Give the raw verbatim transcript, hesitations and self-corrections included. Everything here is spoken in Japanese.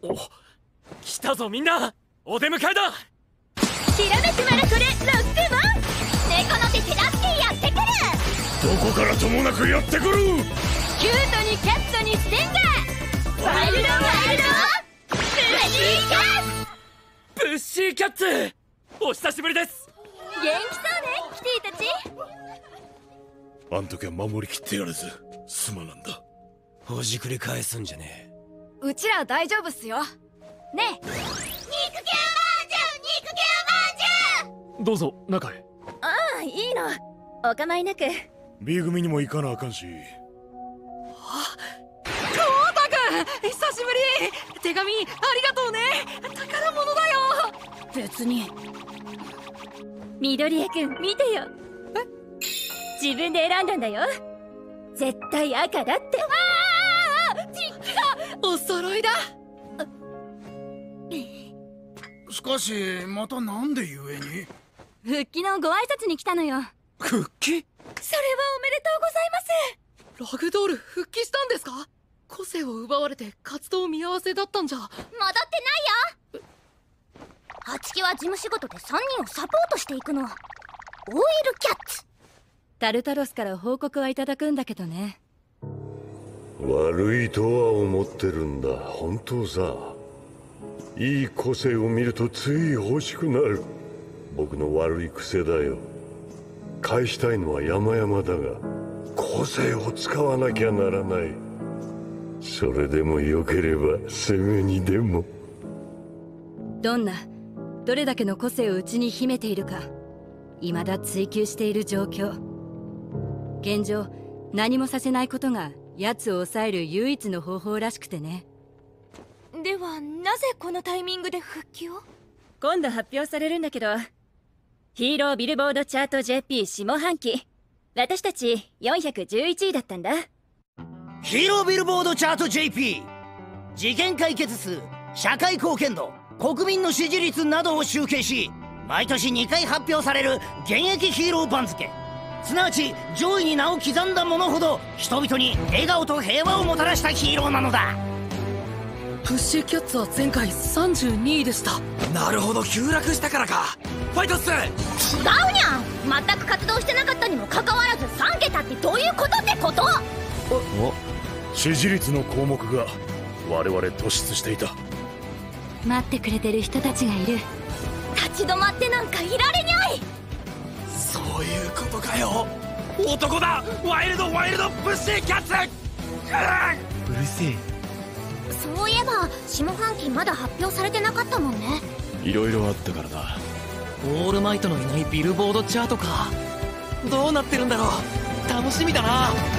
お、来たぞみんな、お出迎えだ。 きらめくマラコレロックマン、猫の手手助けやってくる。 どこからともなくやってくる。 キュートにキャットにステンガー、ワイルドワイルドプッシーキャッツ。 プッシーキャッツ、お久しぶりです。 元気そうね、キティたち。 あん時は守りきってやるぜ。すまなんだ。 ほじくり返すんじゃねえ。 うちら大丈夫っすよ。ねえ、肉球バージョン、肉球バージョン。 どうぞ中へ。 ああ、いいの、お構いなく。 B 組にも行かなあかんし。 あ、コウタくん、久しぶり。手紙ありがとうね、宝物だよ。別に。緑江くん見てよ。え、自分で選んだんだよ。絶対赤だって。ああ、実機がお揃いだ。 しかしまたなんで故に。 復帰のご挨拶に来たのよ。 復帰？ それはおめでとうございます。 ラグドール復帰したんですか？個性を奪われて活動見合わせだったんじゃ。戻ってないよ。ハチキは事務仕事でさんにんをサポートしていくの。オイルキャッツ。タルタロスから報告はいただくんだけどね。 悪いとは思ってるんだ。本当さ、いい個性を見るとつい欲しくなる。僕の悪い癖だよ。返したいのは山々だが、個性を使わなきゃならない。それでもよければすぐにでも。 どんなどれだけの個性をうちに秘めているか未だ追求している状況。現状何もさせないことが奴を抑える唯一の方法らしくてね。 ではなぜこのタイミングで復帰を？ 今度発表されるんだけど、ヒーロービルボードチャート ジェーピー 下半期、私たちよんひゃくじゅういちいだったんだ。 ヒーロービルボードチャート ジェーピー、 事件解決数、社会貢献度、国民の支持率などを集計し、毎年にかい発表される現役ヒーロー番付。すなわち上位に名を刻んだ者ほど人々に笑顔と平和をもたらしたヒーローなのだ。 プッシーキャッツは前回さんじゅうにいでした。 なるほど、急落したからか。ファイトっす。 違うにゃん、全く活動してなかったにもかかわらずさんけたってどういうことってこと？ 支持率の項目が我々突出していた。 待ってくれてる人たちがいる。立ち止まってなんかいられにゃい。 そういうことかよ。男だ、ワイルドワイルドプッシーキャッツ。うるせえ。 そういえば下半期まだ発表されてなかったもんね。 いろいろあったからな。 オールマイトのいないビルボードチャートか。どうなってるんだろう。楽しみだな。